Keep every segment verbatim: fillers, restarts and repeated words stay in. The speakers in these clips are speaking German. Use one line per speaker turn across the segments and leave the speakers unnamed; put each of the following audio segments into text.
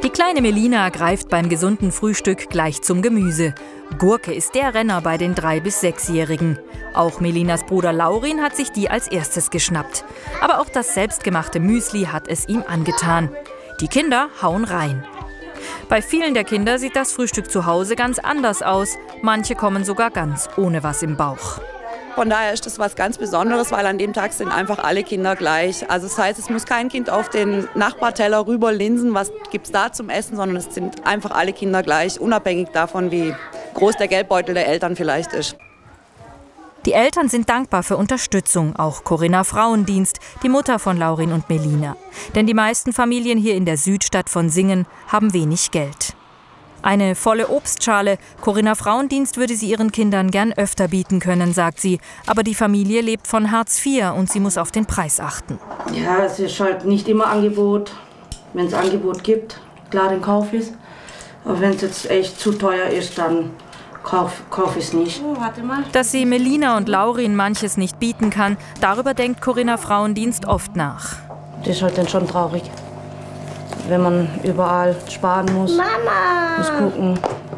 Die kleine Melina greift beim gesunden Frühstück gleich zum Gemüse. Gurke ist der Renner bei den drei- bis sechsjährigen. Auch Melinas Bruder Laurin hat sich die als erstes geschnappt. Aber auch das selbstgemachte Müsli hat es ihm angetan. Die Kinder hauen rein. Bei vielen der Kinder sieht das Frühstück zu Hause ganz anders aus. Manche kommen sogar ganz ohne was im Bauch.
Von daher ist das was ganz Besonderes, weil an dem Tag sind einfach alle Kinder gleich. Also das heißt, es muss kein Kind auf den Nachbarteller rüber linsen, was gibt es da zum Essen, sondern es sind einfach alle Kinder gleich, unabhängig davon, wie groß der Geldbeutel der Eltern vielleicht ist.
Die Eltern sind dankbar für Unterstützung, auch Corinna Frauendienst, die Mutter von Laurin und Melina. Denn die meisten Familien hier in der Südstadt von Singen haben wenig Geld. Eine volle Obstschale. Corinna Frauendienst würde sie ihren Kindern gern öfter bieten können, sagt sie. Aber die Familie lebt von Hartz vier und sie muss auf den Preis achten.
Ja, es ist halt nicht immer Angebot. Wenn es Angebot gibt, klar, dann kaufe ich es. Aber wenn es jetzt echt zu teuer ist, dann kaufe kauf ich es nicht. Oh, warte mal.
Dass sie Melina und Laurin manches nicht bieten kann, darüber denkt Corinna Frauendienst oft nach.
Das ist halt dann schon traurig. Wenn man überall sparen muss,
Mama.
muss gucken.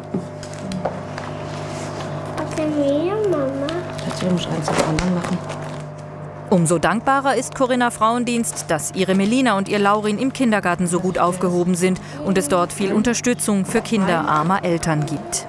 Was denn hier, Mama?
Jetzt muss ich eins nach anderen machen.
Umso dankbarer ist Corinna Frauendienst, dass ihre Melina und ihr Laurin im Kindergarten so gut aufgehoben sind und es dort viel Unterstützung für Kinder armer Eltern gibt.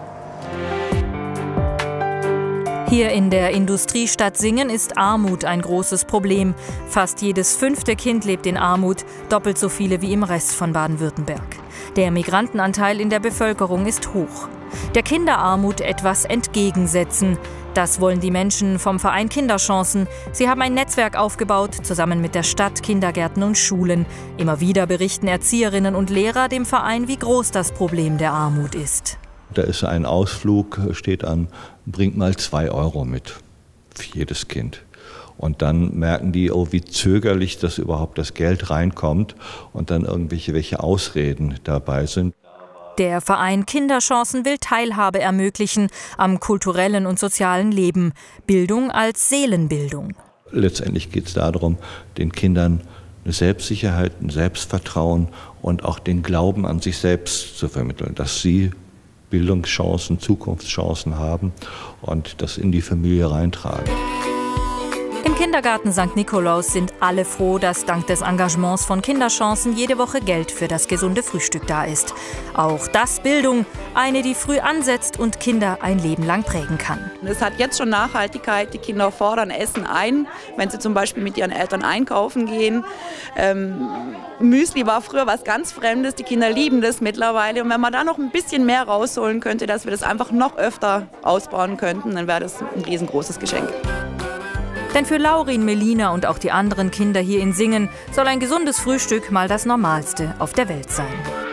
Hier in der Industriestadt Singen ist Armut ein großes Problem. Fast jedes fünfte Kind lebt in Armut, doppelt so viele wie im Rest von Baden-Württemberg. Der Migrantenanteil in der Bevölkerung ist hoch. Der Kinderarmut etwas entgegensetzen. Das wollen die Menschen vom Verein Kinderchancen. Sie haben ein Netzwerk aufgebaut, zusammen mit der Stadt, Kindergärten und Schulen. Immer wieder berichten Erzieherinnen und Lehrer dem Verein, wie groß das Problem der Armut ist.
Da ist ein Ausflug, steht an, bringt mal zwei Euro mit für jedes Kind. Und dann merken die, oh, wie zögerlich das überhaupt das Geld reinkommt und dann irgendwelche welche Ausreden dabei sind.
Der Verein Kinderchancen will Teilhabe ermöglichen am kulturellen und sozialen Leben. Bildung als Seelenbildung.
Letztendlich geht es darum, den Kindern eine Selbstsicherheit, ein Selbstvertrauen und auch den Glauben an sich selbst zu vermitteln, dass sie Bildungschancen, Zukunftschancen haben und das in die Familie reintragen.
Im Kindergarten Sankt Nikolaus sind alle froh, dass dank des Engagements von Kinderchancen jede Woche Geld für das gesunde Frühstück da ist. Auch das Bildung, eine, die früh ansetzt und Kinder ein Leben lang prägen kann.
Es hat jetzt schon Nachhaltigkeit. Die Kinder fordern Essen ein, wenn sie zum Beispiel mit ihren Eltern einkaufen gehen. Ähm, Müsli war früher was ganz Fremdes. Die Kinder lieben das mittlerweile. Und wenn man da noch ein bisschen mehr rausholen könnte, dass wir das einfach noch öfter ausbauen könnten, dann wäre das ein riesengroßes Geschenk.
Denn für Laurin, Melina und auch die anderen Kinder hier in Singen soll ein gesundes Frühstück mal das Normalste auf der Welt sein.